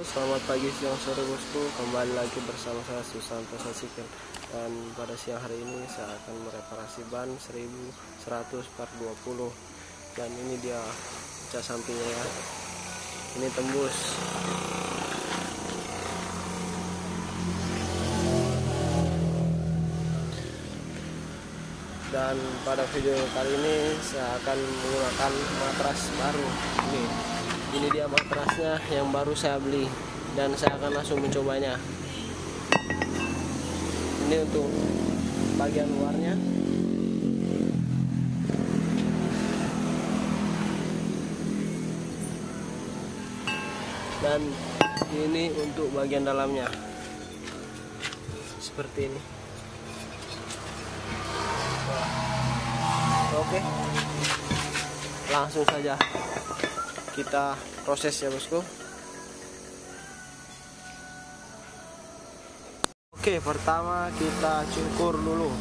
Selamat pagi, siang, sore bosku. Kembali lagi bersama saya Susanto Sasikin. Dan pada siang hari ini saya akan mereparasi ban 1100/20. Dan ini dia kaca sampingnya ya. Ini tembus. Dan pada video kali ini saya akan menggunakan matras baru. Ini dia matrasnya yang baru saya beli dan saya akan langsung mencobanya. Ini untuk bagian luarnya. Dan ini untuk bagian dalamnya. Seperti ini. Oke. Langsung saja kita proses ya bosku. Oke, pertama kita cukur dulu.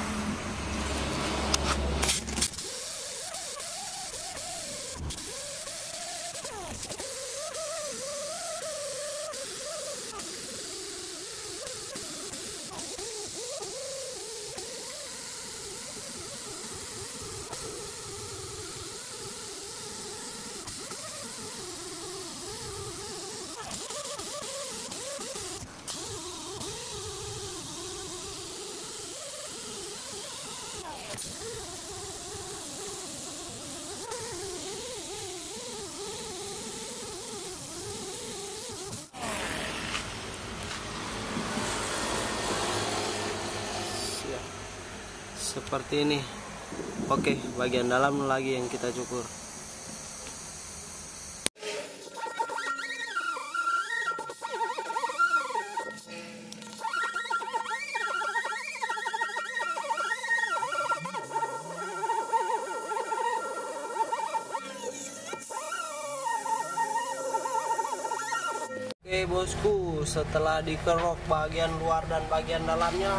Seperti ini. Oke, bagian dalam lagi yang kita cukur. Oke bosku, setelah dikerok bagian luar dan bagian dalamnya,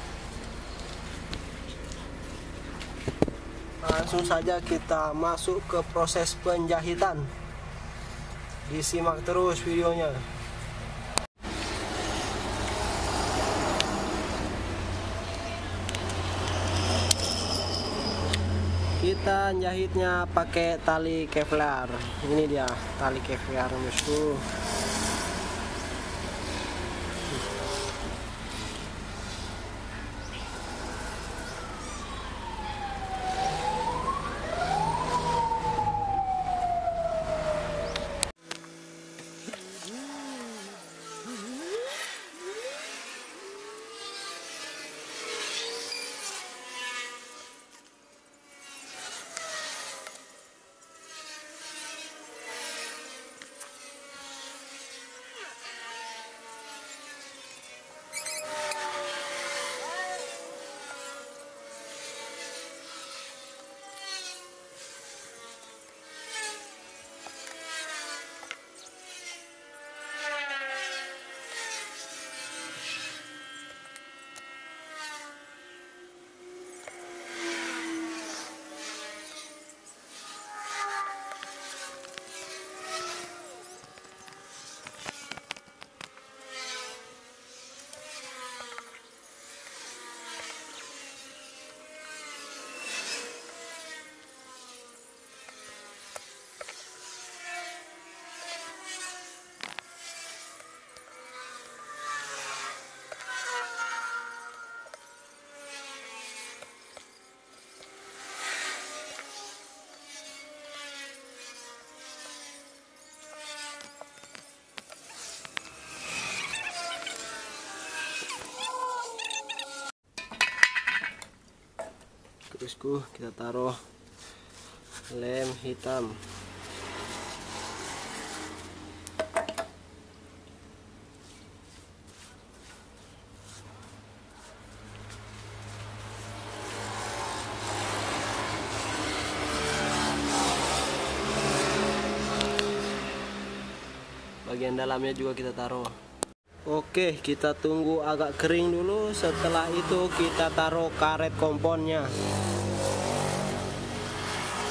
langsung saja kita masuk ke proses penjahitan. Disimak terus videonya. Kita jahitnya pakai tali Kevlar. Ini dia tali Kevlar bosku. Terusku kita taruh lem hitam. Bagian dalamnya juga kita taruh. Oke, kita tunggu agak kering dulu. Setelah itu kita taruh karet komponnya.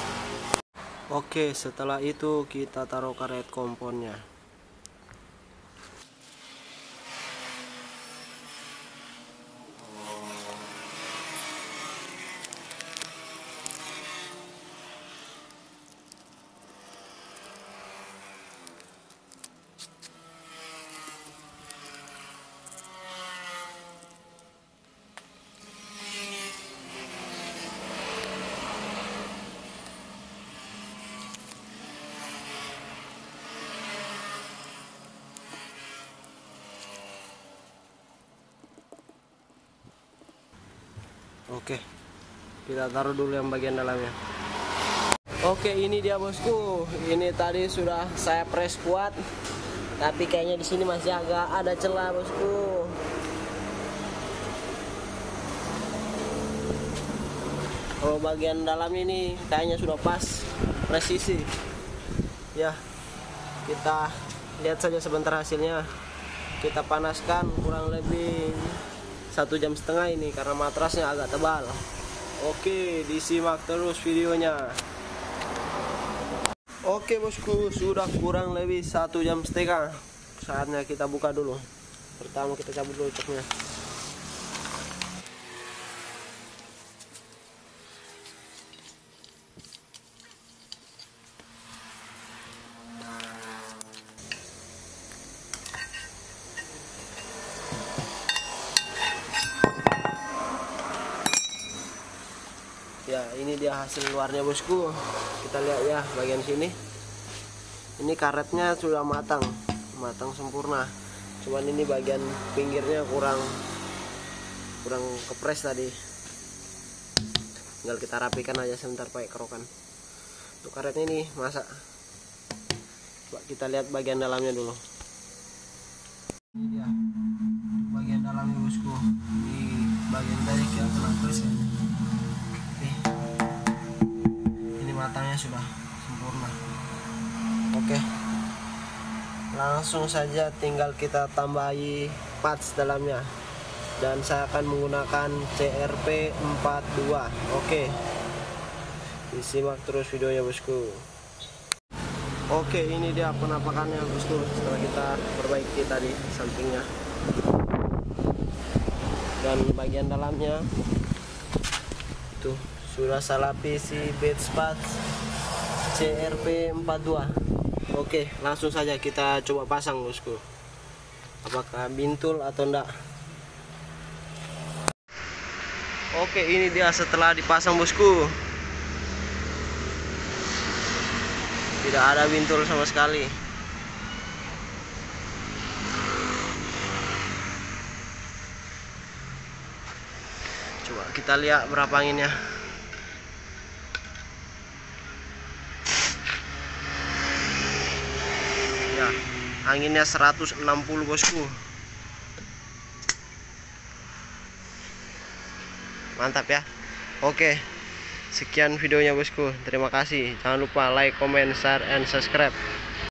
Oke, setelah itu kita taruh karet komponnya. Oke, kita taruh dulu yang bagian dalamnya. Oke, ini dia bosku. Ini tadi sudah saya press kuat, tapi kayaknya di sini masih agak ada celah bosku. Kalau bagian dalam ini kayaknya sudah pas, presisi. Ya, kita lihat saja sebentar hasilnya. Kita panaskan kurang lebih 1,5 jam ini karena matrasnya agak tebal. Oke, disimak terus videonya. Oke bosku, sudah kurang lebih 1,5 jam. Saatnya kita buka dulu. Pertama kita cabut dulu coknya. Ya, ini dia hasil luarnya bosku. Kita lihat ya bagian sini. Ini karetnya sudah matang sempurna. Cuman ini bagian pinggirnya kurang kepres tadi. Tinggal kita rapikan aja sebentar pakai kerokan. Untuk karetnya ini masak. Coba kita lihat bagian dalamnya dulu. Ini dia bagian dalamnya bosku. Di bagian tadi kita kena kepres ya. Matangnya sudah sempurna. Oke, langsung saja tinggal kita tambahi parts dalamnya, dan saya akan menggunakan CRP 42. Oke, disimak terus videonya bosku. Oke, ini dia penampakannya bosku setelah kita perbaiki tadi sampingnya dan bagian dalamnya. Tuh, sudah saya lapisi bed parts CRP 42. Oke, langsung saja kita coba pasang bosku, apakah bintul atau enggak. Oke, ini dia setelah dipasang bosku. Tidak ada bintul sama sekali. Coba kita lihat berapa anginnya. Ya, anginnya 160 bosku. Mantap ya. Oke, sekian videonya bosku. Terima kasih. Jangan lupa like, comment, share, and subscribe.